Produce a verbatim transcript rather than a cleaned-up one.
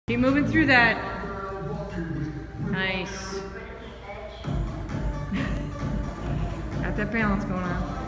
Keep moving through that. Nice. Got that balance going on.